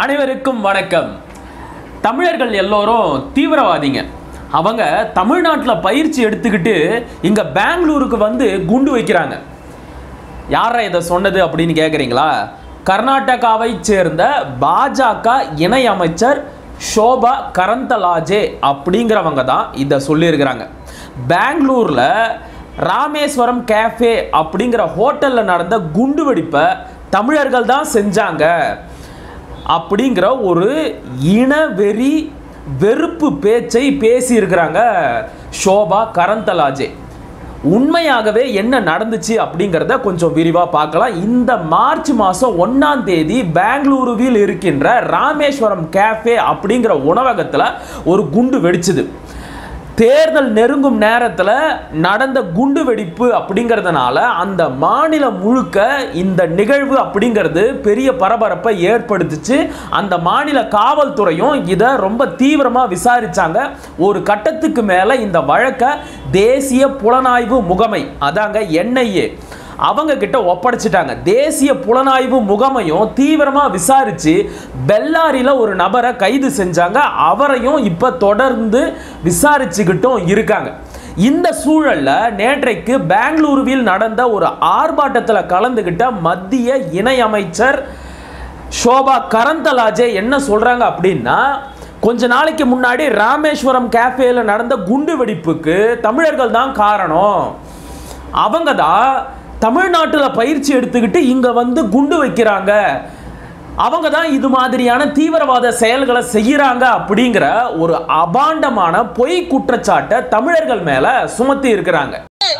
அனைவருக்கும் வணக்கம். தமிழர்கள் எல்லோரும் தீவிரவாதிங்க. அவங்க தமிழ்நாட்டில் பயிற்சி எடுத்துக்கிட்டு இங்க பெங்களூருக்கு வந்து குண்டு வைக்கிறாங்க. யாரா இதை சொன்னது அப்படின்னு கேட்குறீங்களா? கர்நாடகாவை சேர்ந்த பாஜக இணை அமைச்சர் ஷோபா கரந்தலாஜே அப்படிங்கிறவங்க தான் இதை சொல்லியிருக்கிறாங்க. பெங்களூரில் ராமேஸ்வரம் கேஃபே அப்படிங்கிற ஹோட்டலில் நடந்த குண்டு வெடிப்பை தமிழர்கள் தான் செஞ்சாங்க அப்படிங்கிற ஒரு இனவெறி வெறுப்பு பேச்சை பேசியிருக்கிறாங்க ஷோபா கரந்தலாஜே. உண்மையாகவே என்ன நடந்துச்சு அப்படிங்கிறத கொஞ்சம் விரிவாக பார்க்கலாம். இந்த மார்ச் மாதம் 1ஆம் தேதி பெங்களூருவில் இருக்கின்ற ராமேஸ்வரம் கேஃபே அப்படிங்கிற உணவகத்தில் ஒரு குண்டு வெடிச்சுது. தேர்தல் நெருங்கும் நேரத்தில் நடந்த குண்டு வெடிப்பு அப்படிங்கிறதுனால அந்த மாநிலம் முழுக்க இந்த நிகழ்வு அப்படிங்கிறது பெரிய பரபரப்பை ஏற்படுத்துச்சு. அந்த மாநில காவல்துறையும் இதை ரொம்ப தீவிரமாக விசாரித்தாங்க. ஒரு கட்டத்துக்கு மேலே இந்த வழக்கை தேசிய புலனாய்வு முகமை, அதாங்க NIA, அவங்க கிட்ட ஒப்படைச்சிட்டாங்க. தேசிய புலனாய்வு முகமையும் தீவிரமாக விசாரித்து பெல்லாரியில் ஒரு நபரை கைது செஞ்சாங்க. அவரையும் இப்போ தொடர்ந்து விசாரிச்சுக்கிட்டும் இருக்காங்க. இந்த சூழலில் நேற்றைக்கு பெங்களூருவில் நடந்த ஒரு ஆர்ப்பாட்டத்தில் கலந்துகிட்ட மத்திய இணையமைச்சர் ஷோபா கரந்தலாஜே என்ன சொல்கிறாங்க அப்படின்னா, கொஞ்ச நாளைக்கு முன்னாடி ராமேஸ்வரம் கேஃபேல நடந்த குண்டு வெடிப்புக்கு தமிழர்கள் தான் காரணம். அவங்க தான் தமிழ்நாட்டில் பயிற்சி எடுத்துக்கிட்டு இங்கே வந்து குண்டு வைக்கிறாங்க. அவங்க தான் இது மாதிரியான தீவிரவாத செயல்களை செய்கிறாங்க அப்படிங்கிற ஒரு அபாண்டமான பொய் குற்றச்சாட்டை தமிழர்கள் மேலே சுமத்தி இருக்கிறாங்க.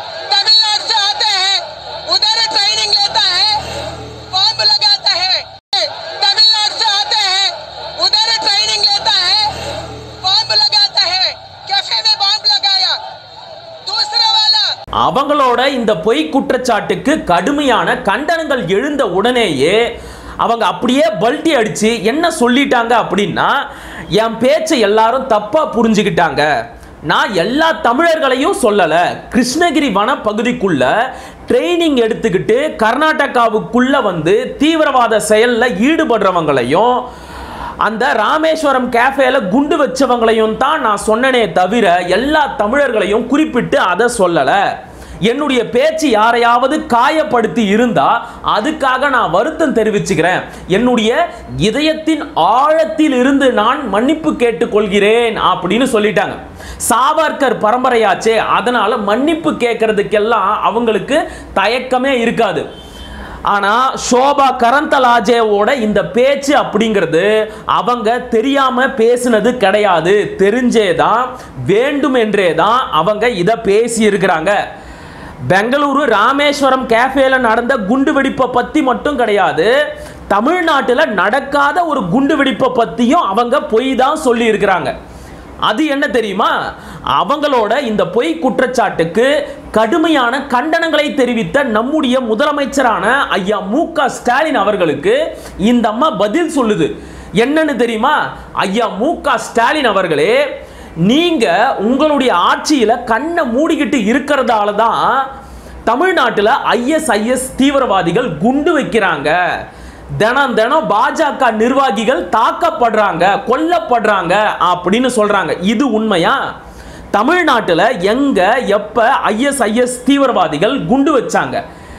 அவங்களோட இந்த பொய் குற்றச்சாட்டுக்கு கடுமையான கண்டனங்கள் எழுந்த உடனேயே அவங்க அப்படியே பல்ட்டி அடிச்சு என்ன சொல்லிட்டாங்க அப்படின்னா, என் பேச்சை எல்லாரும் தப்பா புரிஞ்சுக்கிட்டாங்க. நான் எல்லா தமிழர்களையும் சொல்லலை. கிருஷ்ணகிரி வன பகுதிக்குள்ள ட்ரைனிங் எடுத்துக்கிட்டு கர்நாடகாவுக்குள்ள வந்து தீவிரவாத செயலில் ஈடுபடுறவங்களையும் அந்த ராமேஸ்வரம் கேஃபேல குண்டு வச்சவங்களையும் தான் நான் சொன்னனே தவிர எல்லா தமிழர்களையும் குறிப்பிட்டு அதை சொல்லலை. என்னுடைய பேச்சு யாரையாவது காயப்படுத்தி இருந்தா அதுக்காக நான் வருத்தம் தெரிவிச்சுக்கிறேன். என்னுடைய இதயத்தின் ஆழத்தில் இருந்து நான் மன்னிப்பு கேட்டுக்கொள்கிறேன் அப்படின்னு சொல்லிட்டாங்க. சாவர்கர் பரம்பரையாச்சே, அதனால மன்னிப்பு கேட்கறதுக்கெல்லாம் அவங்களுக்கு தயக்கமே இருக்காது. ஆனால் ஷோபா கரந்தலாஜேவோட இந்த பேச்சு அப்படிங்கிறது அவங்க தெரியாம பேசினது கிடையாது. தெரிஞ்சேதான், வேண்டுமென்றே தான் அவங்க இதை பேசி இருக்கிறாங்க. பெங்களூரு ராமேஸ்வரம் கேஃபேல நடந்த குண்டு வெடிப்பை பற்றி மட்டும் கிடையாது, தமிழ்நாட்டில் நடக்காத ஒரு குண்டு வெடிப்பை பற்றியும் அவங்க பொய் தான் சொல்லி இருக்கிறாங்க. அது என்ன தெரியுமா? அவங்களோட இந்த பொய் குற்றச்சாட்டுக்கு கடுமையான கண்டனங்களை தெரிவித்த நம்முடைய முதலமைச்சரான ஐயா மு.க. ஸ்டாலின் அவர்களுக்கு இந்த அம்மா பதில் சொல்லுது. என்னன்னு தெரியுமா? ஐயா மு.க. ஸ்டாலின் அவர்களே, நீங்க உங்களுடைய ஆட்சியில கண்ணை மூடிக்கிட்டு இருக்கிறதால தான் தமிழ்நாட்டில் ISIS தீவிரவாதிகள் குண்டு வைக்கிறாங்க. தினம் தினம் பாஜக நிர்வாகிகள் தாக்கப்படுறாங்க, கொல்லப்படுறாங்க அப்படின்னு சொல்றாங்க. இது உண்மையா? தமிழ்நாட்டில் எங்க எப்ப ISIS தீவிரவாதிகள் குண்டு வச்சாங்க?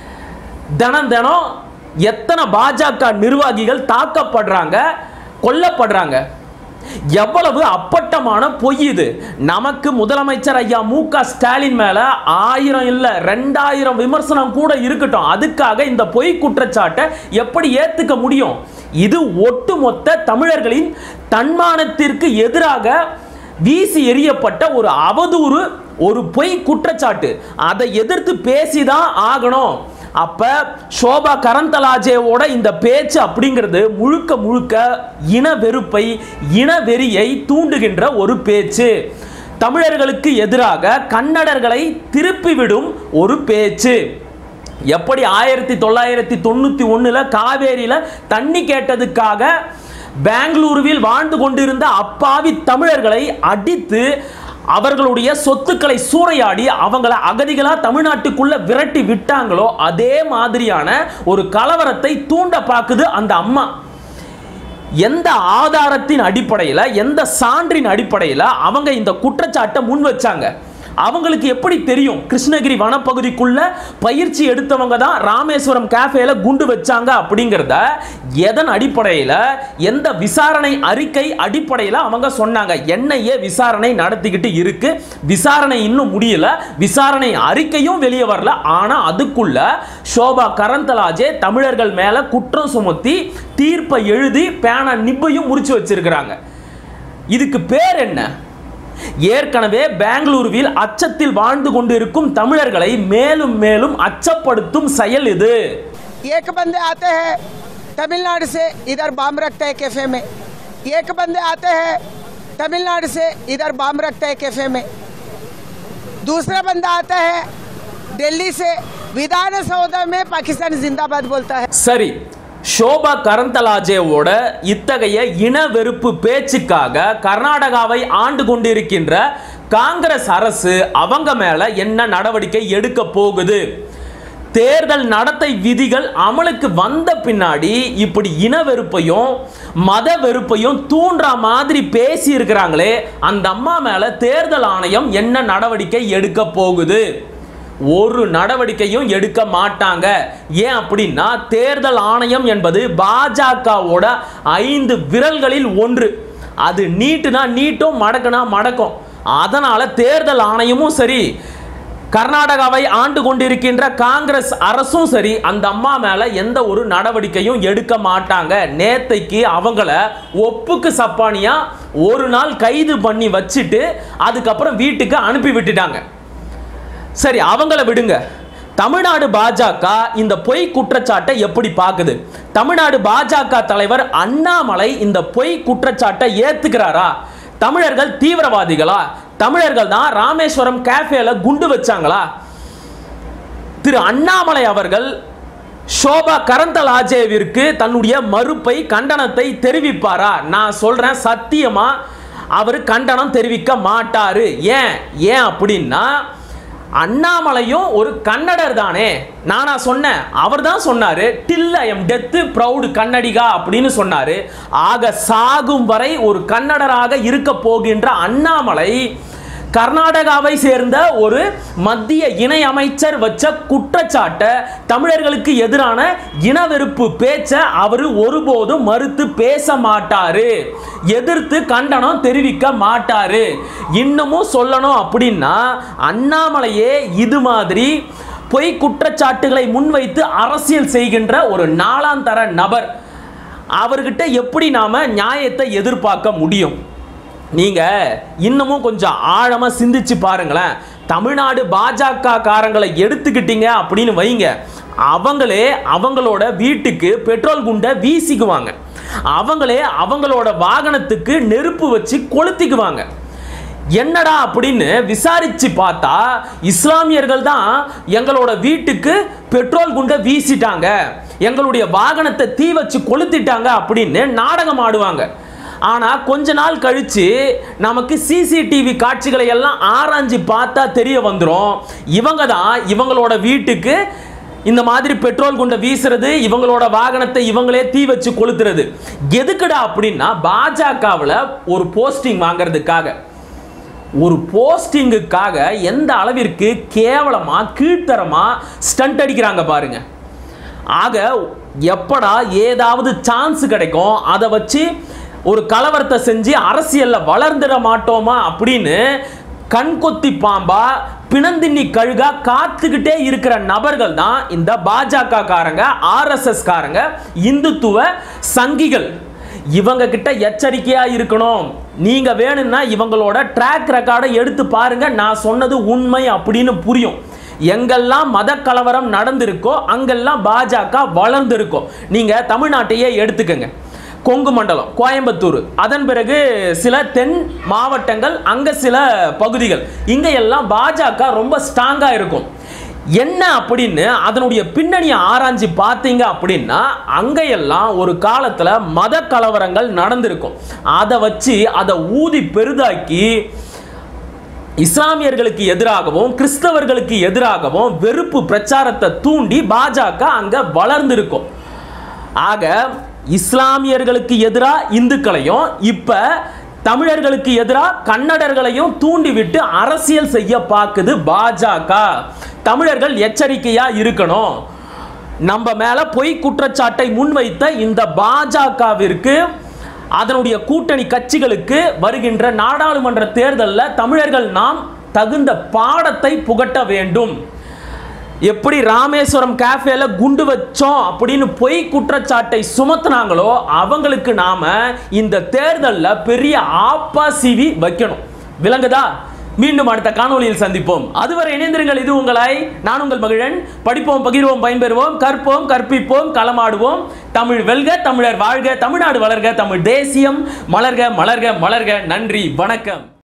தினம் தினம் எத்தனை பாஜக நிர்வாகிகள் தாக்கப்படுறாங்க, கொல்லப்படுறாங்க? எவ்வளவு அப்பட்டமான பொய் இது! நமக்கு முதலமைச்சர் ஐயா மு.க. ஸ்டாலின் மேல 1000 இல்ல 2000 விமர்சனம் கூட இருக்கட்டும், அதுக்காக இந்த பொய் குற்றச்சாட்டை எப்படி ஏத்துக்க முடியும்? இது ஒட்டுமொத்த தமிழர்களின் தன்மானத்திற்கு எதிராக வீசி எறியப்பட்ட ஒரு அவதூறு, ஒரு பொய் குற்றச்சாட்டு. அதை எதிர்த்து பேசிதான் ஆகணும். அப்ப ஷோபா கரந்தலாஜேவோட இந்த பேச்சு அப்படிங்கிறது முழுக்க முழுக்க இன வெறுப்பை, இனவெறியை தூண்டுகின்ற ஒரு பேச்சு. தமிழர்களுக்கு எதிராக கன்னடர்களை திருப்பிவிடும் ஒரு பேச்சு. எப்படி 1991 காவேரியில தண்ணி கேட்டதுக்காக பெங்களூருவில் வாழ்ந்து கொண்டிருந்த அப்பாவி தமிழர்களை அடித்து அவர்களுடைய சொத்துக்களை சூறையாடி அவங்கள அகதிகளா தமிழ்நாட்டுக்குள்ள விரட்டி விட்டாங்களோ அதே மாதிரியான ஒரு கலவரத்தை தூண்ட பார்க்குது அந்த அம்மா. எந்த ஆதாரத்தின் அடிப்படையில், எந்த சான்றின் அடிப்படையில் அவங்க இந்த குற்றச்சாட்டை முன் வச்சாங்க? அவங்களுக்கு எப்படி தெரியும் கிருஷ்ணகிரி வனப்பகுதிக்குள்ள பயிற்சி எடுத்தவங்க தான் ராமேஸ்வரம் கேஃபேல குண்டு வச்சாங்க அப்படிங்கிறத? எதன் அடிப்படையில், எந்த விசாரணை அறிக்கை அடிப்படையில் அவங்க சொன்னாங்க? என்ஐஏ விசாரணை நடத்திக்கிட்டு இருக்கு, விசாரணை இன்னும் முடியல, விசாரணை அறிக்கையும் வெளியே வரல. ஆனா அதுக்குள்ள சோபா கரந்தலாஜே தமிழர்கள் மேல குற்றம் சுமத்தி தீர்ப்பை எழுதி பேனா நிப்பையும் முடிச்சு வச்சிருக்கிறாங்க. இதுக்கு பேர் என்ன? ஏற்கனவே பெங்களூருவில் அச்சத்தில் வாழ்ந்து கொண்டிருக்கும் தமிழர்களை மேலும் மேலும் அச்சப்படுத்தும் செயல் இது. एक बंदे आते हैं तमिलनाडु से, इधर बम रखते हैं कैफे में. एक बंदे आते हैं तमिलनाडु से, इधर बम रखते हैं कैफे में. दूसरा बंदा आता है दिल्ली से, विधान सौदा में पाकिस्तान जिंदाबाद बोलता है. சரி, சோபா கரந்தலாஜேவோட இத்தகைய இன வெறுப்பு பேச்சுக்காக கர்நாடகாவை ஆண்டு கொண்டிருக்கின்ற காங்கிரஸ் அரசு அவங்க மேல என்ன நடவடிக்கை எடுக்க போகுது? தேர்தல் நடத்தை விதிகள் அமலுக்கு வந்த பின்னாடி இப்படி இன வெறுப்பையும் மத வெறுப்பையும் தூண்டுற மாதிரி பேசி இருக்கிறாங்களே, அந்த அம்மா மேல தேர்தல் ஆணையம் என்ன நடவடிக்கை எடுக்க போகுது? ஒரு நடவடிக்கையும் எடுக்க மாட்டாங்க. ஏன் அப்படின்னா தேர்தல் ஆணையம் என்பது பாஜகவோட 5 விரல்களில் ஒன்று. அது நீட்டுனா நீட்டும், மடக்குனா மடக்கும். அதனால தேர்தல் ஆணையமும் சரி, கர்நாடகாவை ஆண்டு கொண்டிருக்கின்ற காங்கிரஸ் அரசும் சரி, அந்த அம்மா மேல எந்த ஒரு நடவடிக்கையும் எடுக்க மாட்டாங்க. நேத்தைக்கு அவங்கள ஒப்புக்கு சப்பானியா ஒரு நாள் கைது பண்ணி வச்சுட்டு அதுக்கப்புறம் வீட்டுக்கு அனுப்பி விட்டுட்டாங்க. சரி, அவங்கள விடுங்க. தமிழ்நாடு பாஜக இந்த பொய் குற்றச்சாட்டை எப்படி பார்க்குது? தமிழ்நாடு பாஜக தலைவர் அண்ணாமலை இந்த பொய் குற்றச்சாட்டை ஏத்துக்கிறாரா? தமிழர்கள் தீவிரவாதிகளா? தமிழர்கள் தான் ராமேஸ்வரம் கேஃபேல குண்டு வச்சாங்களா? திரு அண்ணாமலை அவர்கள் சோபா கரந்தலாஜேவிற்கு தன்னுடைய மறுப்பை, கண்டனத்தை தெரிவிப்பாரா? நான் சொல்றேன், சத்தியமா அவர் கண்டனம் தெரிவிக்க மாட்டாரு. ஏன் அப்படின்னா அண்ணாமலையும் ஒரு கன்னடர் தானே. நானா சொன்னேன், அவர் தான் சொன்னாரு till I am death proud Kannadiga அப்படின்னு சொன்னாரு. ஆக சாகும் வரை ஒரு கன்னடராக இருக்க போகின்ற அண்ணாமலை கர்நாடகாவை சேர்ந்த ஒரு மத்திய இணை அமைச்சர் வச்ச குற்றச்சாட்டை, தமிழர்களுக்கு எதிரான இனவெறுப்பு பேச்சை அவர் ஒருபோதும் மறுத்து பேச மாட்டாரு, எதிர்த்து கண்டனம் தெரிவிக்க மாட்டாரு. இன்னமும் சொல்லணும் அப்படின்னா அண்ணாமலையே இது மாதிரி பொய் குற்றச்சாட்டுகளை முன்வைத்து அரசியல் செய்கின்ற ஒரு நாளாந்தர நபர். அவர்கிட்ட எப்படி நாம நியாயத்தை எதிர்பார்க்க முடியும்? நீங்க இன்னமும் கொஞ்சம் ஆழமா சிந்திச்சு பாருங்களேன். தமிழ்நாடு பாஜக காரங்களை எடுத்துக்கிட்டீங்க அப்படின்னு வைங்க, அவங்களே அவங்களோட வீட்டுக்கு பெட்ரோல் குண்டை வீசிக்குவாங்க, அவங்களே அவங்களோட வாகனத்துக்கு நெருப்பு வச்சு கொளுத்திக்குவாங்க. என்னடா அப்படின்னு விசாரிச்சு பார்த்தா இஸ்லாமியர்கள் தான் எங்களோட வீட்டுக்கு பெட்ரோல் குண்டை வீசிட்டாங்க, எங்களுடைய வாகனத்தை தீ வச்சு கொளுத்திட்டாங்க அப்படின்னு நாடகம் ஆடுவாங்க. ஆனா கொஞ்ச நாள் கழிச்சு நமக்கு சிசிடிவி காட்சிகளை எல்லாம் ஆராய்ச்சி பார்த்தா தெரிய வந்துடும், இவங்க தான் இவங்களோட வீட்டுக்கு இந்த மாதிரி பெட்ரோல் குண்டை வீசுறது, இவங்களோட வாகனத்தை இவங்களே தீ வச்சு கொளுத்துறது. எதுக்குடா அப்படின்னா பாஜகவில் ஒரு போஸ்டிங் வாங்கிறதுக்காக, ஒரு போஸ்டிங்குக்காக எந்த அளவிற்கு கேவலமா கீழ்த்தரமா ஸ்டண்ட் அடிக்கிறாங்க பாருங்க. ஆக எப்படா ஏதாவது சான்ஸ் கிடைக்கும் அதை வச்சு ஒரு கலவரத்தை செஞ்சு அரசியல்ல வளர்ந்துட மாட்டோமா அப்படின்னு கண்கொத்தி பாம்பா பிணந்தின்னி கழுகா காத்துக்கிட்டே இருக்கிற நபர்கள் தான் இந்த பாஜக காரங்க, ஆர்எஸ்எஸ் காரங்க, இந்துத்துவ சங்கிகள். இவங்க கிட்ட எச்சரிக்கையா இருக்கணும். நீங்க வேணும்னா இவங்களோட ட்ராக் ரெக்கார்டை எடுத்து பாருங்க, நான் சொன்னது உண்மை அப்படின்னு புரியும். எங்கெல்லாம் மத கலவரம் நடந்திருக்கோ அங்கெல்லாம் பாஜக வளர்ந்திருக்கோ. நீங்க தமிழ்நாட்டையே எடுத்துக்கங்க, கொங்கு மண்டலம், கோயம்புத்தூர், அதன் பிறகு சில தென் மாவட்டங்கள், அங்க சில பகுதிகள், இங்க எல்லாம் பாஜக ரொம்ப ஸ்ட்ராங்கா இருக்கும். என்ன அப்படின்னு அதனுடைய பின்னணியை ஆராய்ச்சி பார்த்தீங்க அப்படின்னா அங்கெல்லாம் ஒரு காலத்துல மத கலவரங்கள் நடந்திருக்கும். அதை வச்சு அதை ஊதி பெரிதாக்கி இஸ்லாமியர்களுக்கு எதிராகவும் கிறிஸ்தவர்களுக்கு எதிராகவும் வெறுப்பு பிரச்சாரத்தை தூண்டி பாஜக அங்க வளர்ந்திருக்கும். ஆக இஸ்லாமியர்களுக்கு எதிராக இந்துக்களையும் இப்ப தமிழர்களுக்கு எதிராக கன்னடர்களையும் தூண்டிவிட்டு அரசியல் செய்ய பார்க்குது பாஜக. தமிழர்கள் எச்சரிக்கையா இருக்கணும். நம்ம மேல பொய் குற்றச்சாட்டை முன்வைத்த இந்த பாஜகவிற்கு, அதனுடைய கூட்டணி கட்சிகளுக்கு வருகின்ற நாடாளுமன்ற தேர்தலில் தமிழர்கள் நாம் தகுந்த பாடத்தை புகட்ட வேண்டும். எப்படி ராமேஸ்வரம் கேஃபேல குண்டு வச்சோம் அப்படின்னு பொய் குற்றச்சாட்டை சுமத்துனாங்களோ அவங்களுக்கு நாம இந்த தேர்தலில் பெரிய ஆப்பாசிவி வைக்கணும். விளங்குதா? மீண்டும் அடுத்த காணொளியில் சந்திப்போம். அதுவரை இணைந்திருங்கள். இது உங்களை நான் உங்கள் மகிழன். படிப்போம், பகிர்வோம், பயன்பெறுவோம், கற்போம், கற்பிப்போம், களமாடுவோம். தமிழ் வெல்க, தமிழர் வாழ்க, தமிழ்நாடு வளர்க, தமிழ் தேசியம் மலர்க, மலர்க, மலர்க. நன்றி, வணக்கம்.